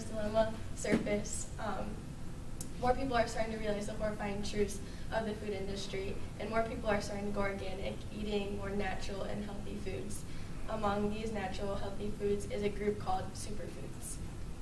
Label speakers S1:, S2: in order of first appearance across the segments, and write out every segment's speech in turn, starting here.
S1: Price Dilemma surface, more people are starting to realize the horrifying truths of the food industry, and more people are starting to go organic, eating more natural and healthy foods. Among these natural, healthy foods is a group called Superfoods.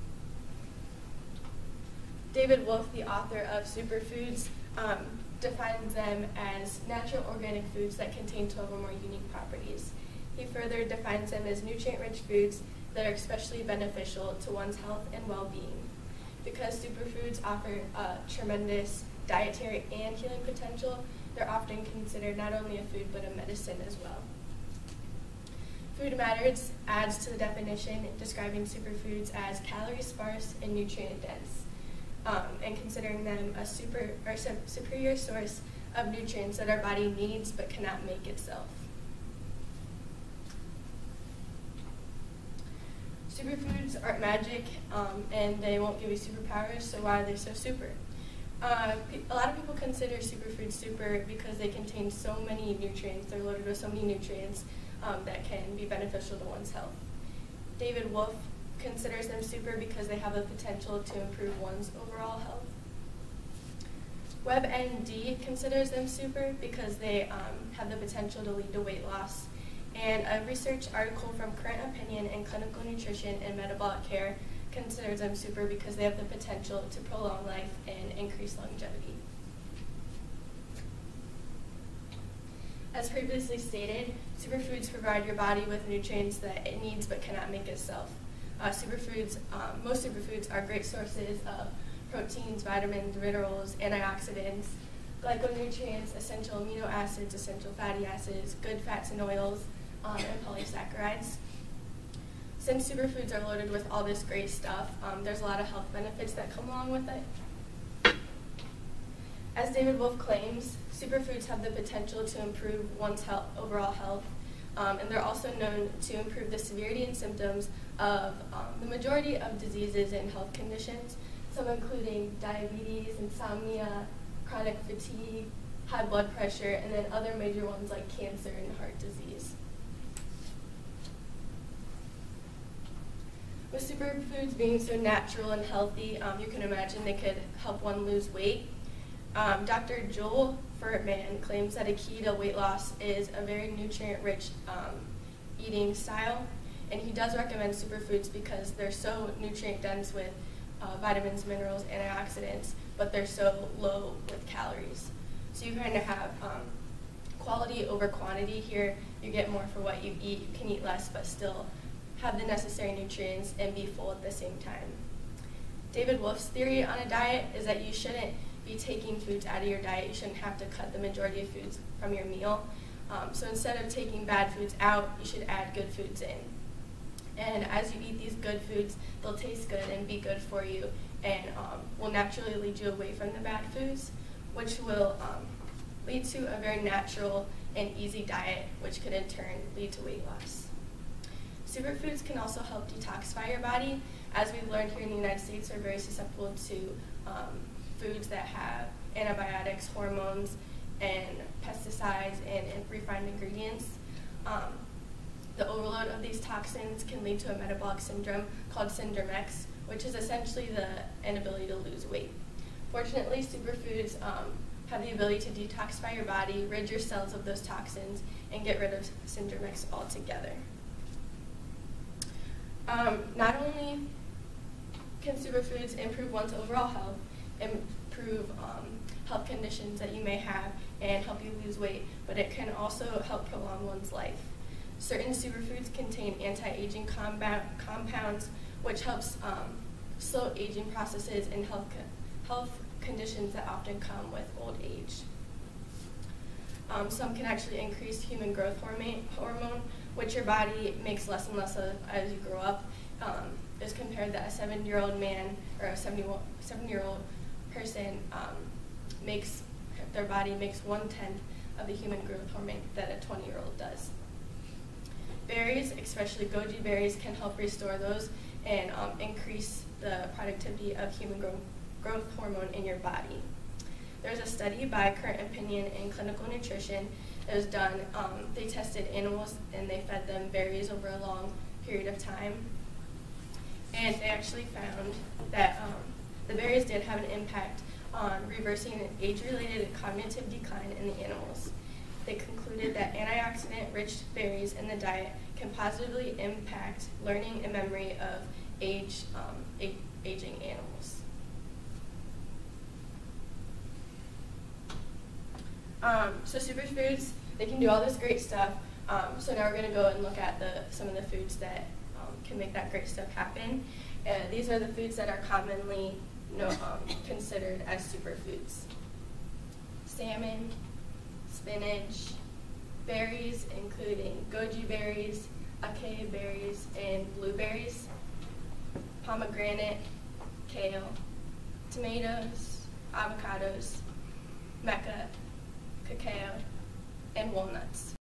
S1: David Wolfe, the author of Superfoods, defines them as natural organic foods that contain 12 or more unique properties. He further defines them as nutrient-rich foods that are especially beneficial to one's health and well-being. Because superfoods offer tremendous dietary and healing potential, they're often considered not only a food but a medicine as well. Food Matters adds to the definition describing superfoods as calorie-sparse and nutrient-dense, and considering them a superior source of nutrients that our body needs but cannot make itself. Superfoods aren't magic, and they won't give you superpowers, so why are they so super? A lot of people consider superfoods super because they contain so many nutrients, they're loaded with so many nutrients that can be beneficial to one's health. David Wolfe considers them super because they have the potential to improve one's overall health. WebMD considers them super because they have the potential to lead to weight loss. And a research article from Current Opinion in Clinical Nutrition and Metabolic Care considers them super because they have the potential to prolong life and increase longevity. As previously stated, superfoods provide your body with nutrients that it needs but cannot make itself. Most superfoods are great sources of proteins, vitamins, minerals, antioxidants, glyconutrients, essential amino acids, essential fatty acids, good fats and oils, and polysaccharides. Since superfoods are loaded with all this great stuff, there's a lot of health benefits that come along with it. As David Wolfe claims, superfoods have the potential to improve one's overall health, and they're also known to improve the severity and symptoms of the majority of diseases and health conditions, some including diabetes, insomnia, chronic fatigue, high blood pressure, and then other major ones like cancer and heart disease. With superfoods being so natural and healthy, you can imagine they could help one lose weight. Dr. Joel Furtman claims that a key to weight loss is a very nutrient-rich eating style, and he does recommend superfoods because they're so nutrient-dense with vitamins, minerals, antioxidants, but they're so low with calories. So you kind of have quality over quantity here. You get more for what you eat. You can eat less, but still have the necessary nutrients and be full at the same time. David Wolfe's theory on a diet is that you shouldn't be taking foods out of your diet. You shouldn't have to cut the majority of foods from your meal. So instead of taking bad foods out, you should add good foods in. And as you eat these good foods, they'll taste good and be good for you, and will naturally lead you away from the bad foods, which will lead to a very natural and easy diet, which could in turn lead to weight loss. Superfoods can also help detoxify your body. As we've learned here in the United States, we're very susceptible to foods that have antibiotics, hormones, and pesticides and refined ingredients. The overload of these toxins can lead to a metabolic syndrome called Syndrome X, which is essentially the inability to lose weight. Fortunately, superfoods have the ability to detoxify your body, rid your cells of those toxins, and get rid of Syndrome X altogether. Not only can superfoods improve one's overall health, improve health conditions that you may have, and help you lose weight, but it can also help prolong one's life. Certain superfoods contain anti-aging compounds, which helps slow aging processes and health conditions that often come with old age. Some can actually increase human growth hormone, which your body makes less and less of as you grow up, as compared that a 7-year-old man or a 7-year-old person their body makes 1/10 of the human growth hormone that a 20-year-old does. Berries, especially goji berries, can help restore those and increase the productivity of human growth hormone in your body. There's a study by Current Opinion in Clinical Nutrition that was done. They tested animals and they fed them berries over a long period of time. and they actually found that the berries did have an impact on reversing an age-related cognitive decline in the animals. They concluded that antioxidant-rich berries in the diet can positively impact learning and memory of aging animals. So superfoods, they can do all this great stuff. So now we're going to go and look at some of the foods that can make that great stuff happen. These are the foods that are commonly considered as superfoods. Salmon, spinach, berries including goji berries, acai berries, and blueberries, pomegranate, kale, tomatoes, avocados, maca, cacao, and walnuts.